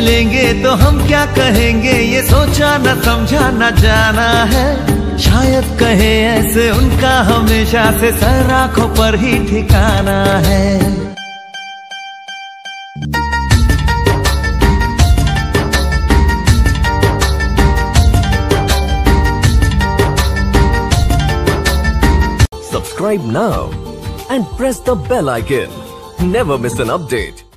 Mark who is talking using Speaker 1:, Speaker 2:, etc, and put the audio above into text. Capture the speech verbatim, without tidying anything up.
Speaker 1: मिलेंगे तो हम क्या कहेंगे, ये सोचा न समझा न जाना है। शायद कहे ऐसे उनका हमेशा से सर आंखों पर ही ठिकाना है।
Speaker 2: Subscribe now and press the bell icon. Never miss an update.